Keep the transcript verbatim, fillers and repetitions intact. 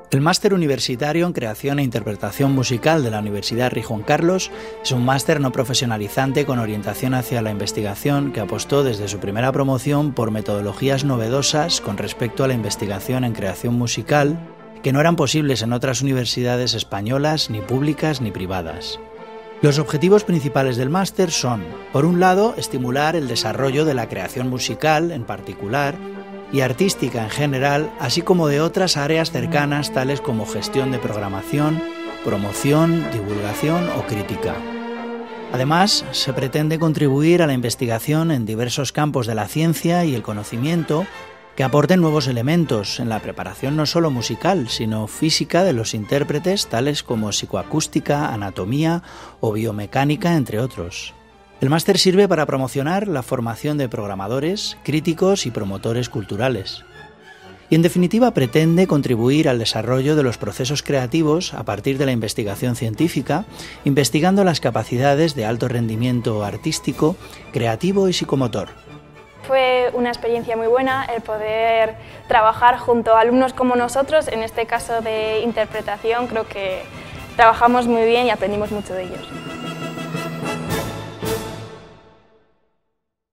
El Máster Universitario en Creación e Interpretación Musical de la Universidad Rey Juan Carlos es un máster no profesionalizante con orientación hacia la investigación que apostó desde su primera promoción por metodologías novedosas con respecto a la investigación en creación musical que no eran posibles en otras universidades españolas, ni públicas ni privadas. Los objetivos principales del máster son, por un lado, estimular el desarrollo de la creación musical en particular y artística en general, así como de otras áreas cercanas tales como gestión de programación, promoción, divulgación o crítica. Además, se pretende contribuir a la investigación en diversos campos de la ciencia y el conocimiento que aporten nuevos elementos en la preparación no solo musical, sino física de los intérpretes, tales como psicoacústica, anatomía o biomecánica, entre otros. El máster sirve para promocionar la formación de programadores, críticos y promotores culturales. Y en definitiva pretende contribuir al desarrollo de los procesos creativos a partir de la investigación científica, investigando las capacidades de alto rendimiento artístico, creativo y psicomotor. Fue una experiencia muy buena el poder trabajar junto a alumnos como nosotros, en este caso de interpretación. Creo que trabajamos muy bien y aprendimos mucho de ellos.